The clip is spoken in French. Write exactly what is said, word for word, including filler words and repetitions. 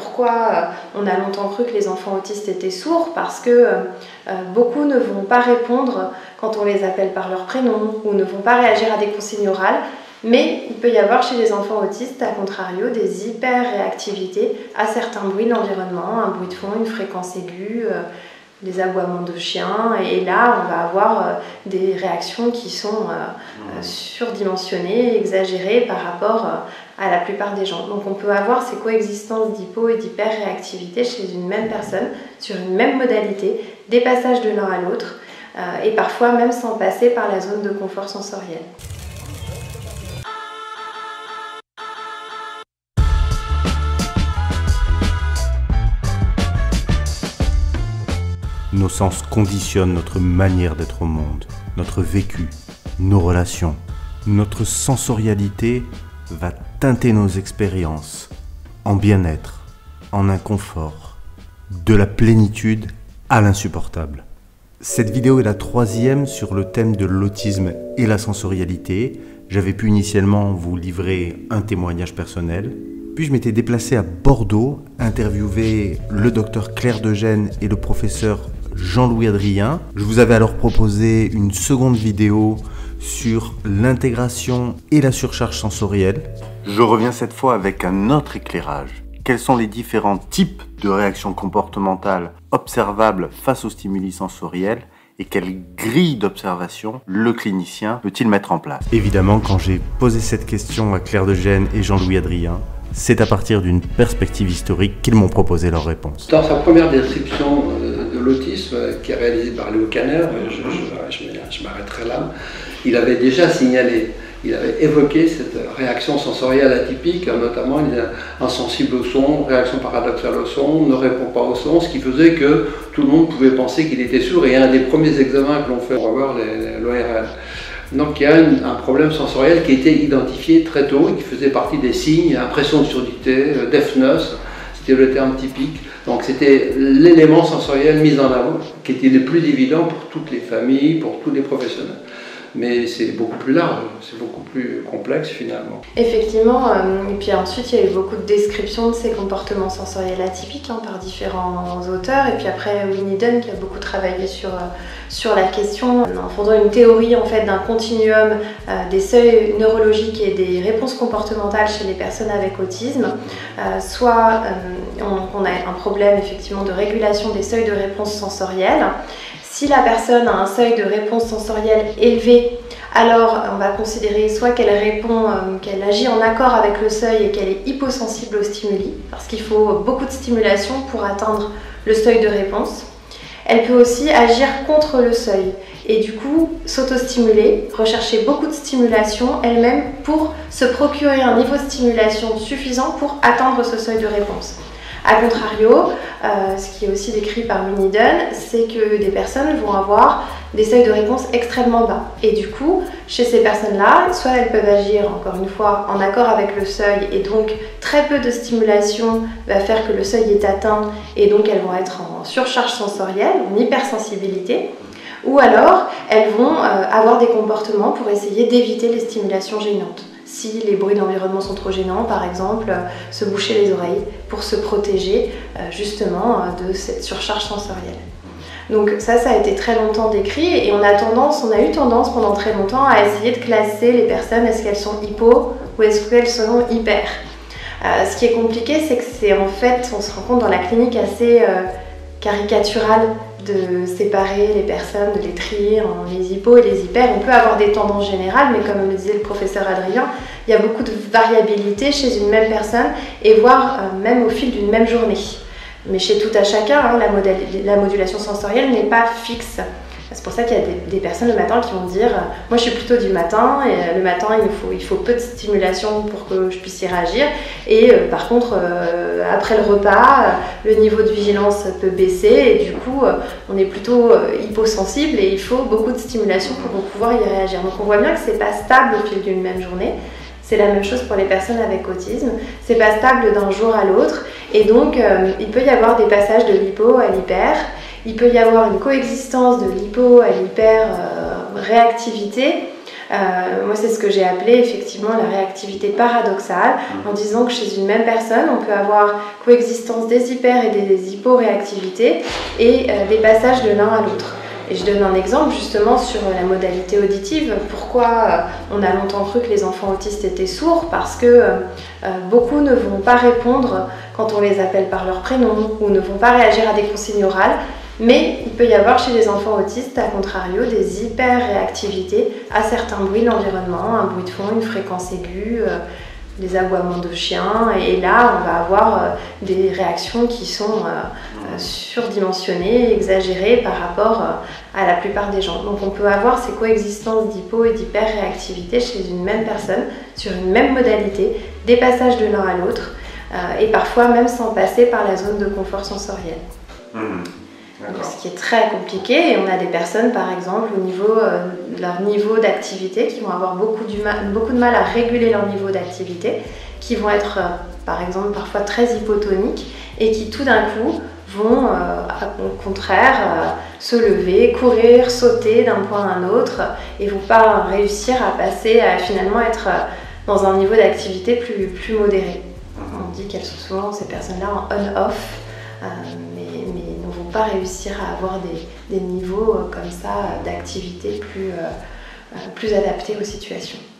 pourquoi on a longtemps cru que les enfants autistes étaient sourds, parce que euh, beaucoup ne vont pas répondre quand on les appelle par leur prénom ou ne vont pas réagir à des consignes orales. Mais il peut y avoir chez les enfants autistes, à contrario, des hyper-réactivités à certains bruits de l'environnement, un bruit de fond, une fréquence aiguë, euh, des aboiements de chiens, et là on va avoir euh, des réactions qui sont euh, euh, surdimensionnées, exagérées par rapport euh, à la plupart des gens. Donc on peut avoir ces coexistences d'hypo et d'hyper-réactivité chez une même personne, sur une même modalité, des passages de l'un à l'autre, euh, et parfois même sans passer par la zone de confort sensoriel. Nos sens conditionnent notre manière d'être au monde, notre vécu, nos relations. Notre sensorialité va teinter nos expériences, en bien-être, en inconfort, de la plénitude à l'insupportable. Cette vidéo est la troisième sur le thème de l'autisme et la sensorialité. J'avais pu initialement vous livrer un témoignage personnel. Puis je m'étais déplacé à Bordeaux, interviewer le docteur Claire Degène et le professeur Jean-Louis Adrien. Je vous avais alors proposé une seconde vidéo sur l'intégration et la surcharge sensorielle. Je reviens cette fois avec un autre éclairage. Quels sont les différents types de réactions comportementales observables face aux stimuli sensoriels et quelle grille d'observation le clinicien peut-il mettre en place? Évidemment, quand j'ai posé cette question à Claire Degène et Jean-Louis Adrien, c'est à partir d'une perspective historique qu'ils m'ont proposé leur réponse. Dans sa première description de l'autisme, qui est réalisée par Léo Kanner, je, je, je, je m'arrêterai là, il avait déjà signalé, il avait évoqué cette réaction sensorielle atypique, notamment il est insensible au son, réaction paradoxale au son, ne répond pas au son, ce qui faisait que tout le monde pouvait penser qu'il était sourd, et un des premiers examens que l'on fait pour voir l'O R L. Donc il y a une, un problème sensoriel qui a été identifié très tôt et qui faisait partie des signes, impression de surdité, deafness, c'était le terme typique. Donc c'était l'élément sensoriel mis en avant qui était le plus évident pour toutes les familles, pour tous les professionnels. Mais c'est beaucoup plus large, c'est beaucoup plus complexe finalement. Effectivement, euh, et puis ensuite il y a eu beaucoup de descriptions de ces comportements sensoriels atypiques hein, par différents auteurs, et puis après Winnie Dunn qui a beaucoup travaillé sur, euh, sur la question en fondant une théorie en fait d'un continuum euh, des seuils neurologiques et des réponses comportementales chez les personnes avec autisme. Euh, soit euh, on, on a un problème effectivement de régulation des seuils de réponse sensorielle. Si la personne a un seuil de réponse sensorielle élevé, alors on va considérer soit qu'elle répond, euh, qu'elle agit en accord avec le seuil et qu'elle est hyposensible aux stimuli, parce qu'il faut beaucoup de stimulation pour atteindre le seuil de réponse. Elle peut aussi agir contre le seuil et du coup s'autostimuler, rechercher beaucoup de stimulation elle-même pour se procurer un niveau de stimulation suffisant pour atteindre ce seuil de réponse. A contrario, euh, ce qui est aussi décrit par Winnie Dunn, c'est que des personnes vont avoir des seuils de réponse extrêmement bas. Et du coup, chez ces personnes-là, soit elles peuvent agir, encore une fois, en accord avec le seuil, et donc très peu de stimulation va faire que le seuil est atteint, et donc elles vont être en surcharge sensorielle, en hypersensibilité, ou alors elles vont euh, avoir des comportements pour essayer d'éviter les stimulations gênantes. Si les bruits d'environnement sont trop gênants, par exemple, euh, se boucher les oreilles pour se protéger euh, justement euh, de cette surcharge sensorielle. Donc ça, ça a été très longtemps décrit et on a tendance, on a eu tendance pendant très longtemps à essayer de classer les personnes, est-ce qu'elles sont hypo ou est-ce qu'elles sont hyper. Euh, ce qui est compliqué, c'est que c'est en fait, on se rend compte dans la clinique assez euh, caricatural de séparer les personnes, de les trier en les hypos et les hyper. On peut avoir des tendances générales, mais comme le disait le professeur Adrien, il y a beaucoup de variabilité chez une même personne et voire euh, même au fil d'une même journée. Mais chez tout à chacun, hein, la, modèle, la modulation sensorielle n'est pas fixe. C'est pour ça qu'il y a des, des personnes le matin qui vont dire euh, « moi je suis plutôt du matin, et le matin il faut, il faut peu de stimulation pour que je puisse y réagir et euh, par contre euh, après le repas, euh, le niveau de vigilance peut baisser et du coup euh, on est plutôt euh, hyposensible et il faut beaucoup de stimulation pour pouvoir y réagir. » Donc on voit bien que c'est pas stable au fil d'une même journée. C'est la même chose pour les personnes avec autisme, c'est pas stable d'un jour à l'autre et donc euh, il peut y avoir des passages de l'hypo à l'hyper. Il peut y avoir une coexistence de l'hypo à l'hyper-réactivité Euh, moi, c'est ce que j'ai appelé effectivement la réactivité paradoxale, en disant que chez une même personne, on peut avoir coexistence des hyper et des hyporéactivités et euh, des passages de l'un à l'autre. Et je donne un exemple justement sur la modalité auditive. Pourquoi on a longtemps cru que les enfants autistes étaient sourds? Parce que euh, beaucoup ne vont pas répondre quand on les appelle par leur prénom ou ne vont pas réagir à des consignes orales. Mais il peut y avoir chez les enfants autistes, à contrario, des hyper-réactivités à certains bruits de l'environnement, un bruit de fond, une fréquence aiguë, euh, des aboiements de chiens. Et là, on va avoir euh, des réactions qui sont euh, euh, surdimensionnées, exagérées par rapport euh, à la plupart des gens. Donc on peut avoir ces coexistences d'hypo et d'hyper-réactivité chez une même personne, sur une même modalité, des passages de l'un à l'autre, euh, et parfois même sans passer par la zone de confort sensoriel. Mmh. Donc, ce qui est très compliqué, et on a des personnes par exemple au niveau euh, de leur niveau d'activité qui vont avoir beaucoup, du mal, beaucoup de mal à réguler leur niveau d'activité, qui vont être euh, par exemple parfois très hypotoniques et qui tout d'un coup vont euh, au contraire euh, se lever, courir, sauter d'un point à un autre et ne vont pas réussir à passer à finalement être euh, dans un niveau d'activité plus, plus modéré. On dit qu'elles sont souvent ces personnes-là en on-off, euh, mais, mais ne vont pas réussir à avoir des, des niveaux comme ça d'activité plus, euh, plus adaptés aux situations.